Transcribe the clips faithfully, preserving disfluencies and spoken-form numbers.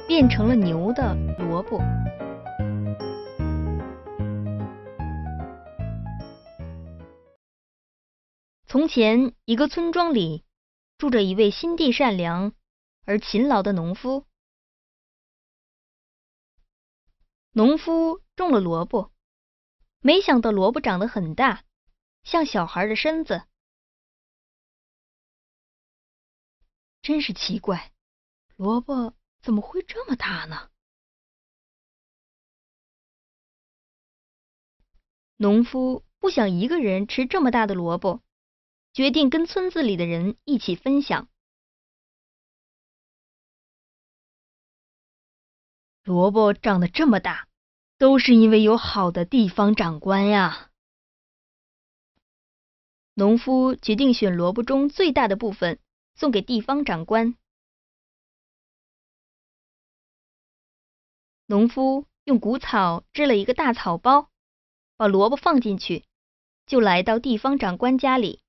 变成了牛的萝卜。从前，一个村庄里住着一位心地善良而勤劳的农夫。农夫种了萝卜，没想到萝卜长得很大，像小孩的身子。真是奇怪，萝卜怎么会这么大呢？农夫不想一个人吃这么大的萝卜，决定跟村子里的人一起分享。萝卜长得这么大，都是因为有好的地方长官呀。农夫决定选萝卜中最大的部分送给地方长官。农夫用谷草织了一个大草包，把萝卜放进去，就来到地方长官家里。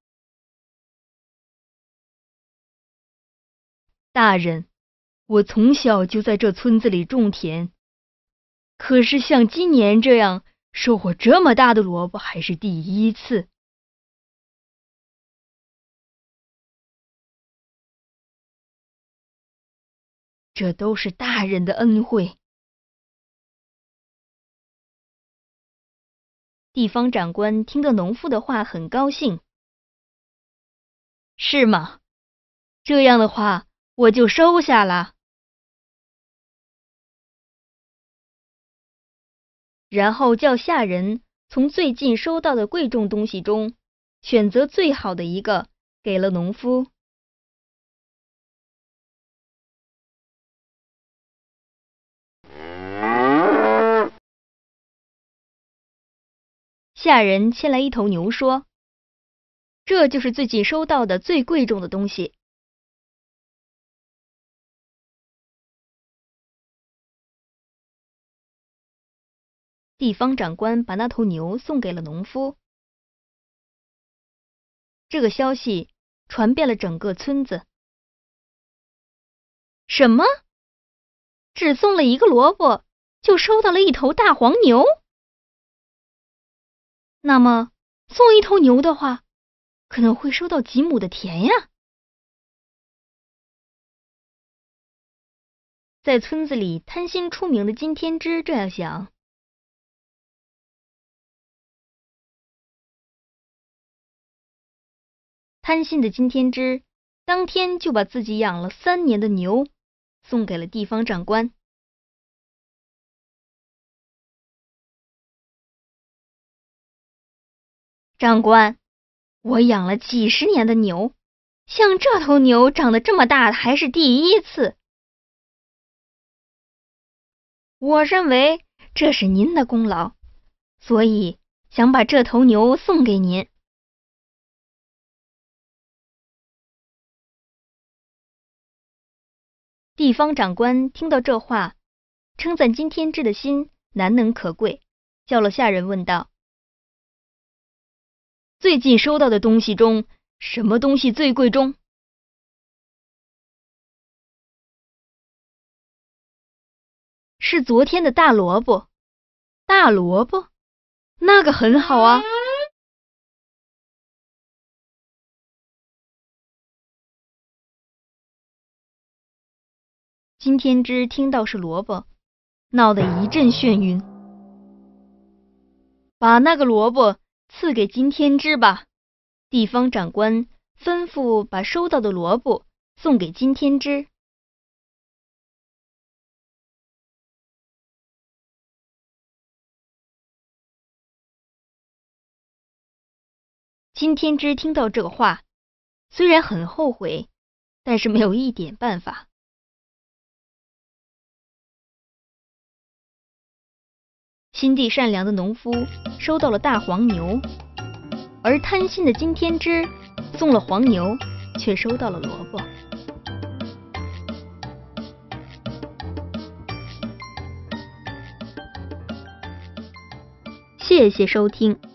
大人，我从小就在这村子里种田，可是像今年这样收获这么大的萝卜还是第一次。这都是大人的恩惠。地方长官听到农夫的话很高兴。是吗？这样的话，我就收下了。然后叫下人从最近收到的贵重东西中选择最好的一个，给了农夫。下人牵来一头牛，说：“这就是最近收到的最贵重的东西。”地方长官把那头牛送给了农夫。这个消息传遍了整个村子。什么？只送了一个萝卜，就收到了一头大黄牛？那么，送一头牛的话，可能会收到几亩的田呀。在村子里贪心出名的金天之这样想。贪心的金天之当天就把自己养了三年的牛送给了地方长官。长官，我养了几十年的牛，像这头牛长得这么大还是第一次。我认为这是您的功劳，所以想把这头牛送给您。地方长官听到这话，称赞金天之的心难能可贵，叫了下人问道：“最近收到的东西中，什么东西最贵重？”是昨天的大萝卜。大萝卜？那个很好啊。金天之听到是萝卜，闹得一阵眩晕。把那个萝卜赐给金天之吧。地方长官吩咐把收到的萝卜送给金天之。金天之听到这话，虽然很后悔，但是没有一点办法。心地善良的农夫收到了大黄牛，而贪心的金天之送了黄牛，却收到了萝卜。谢谢收听。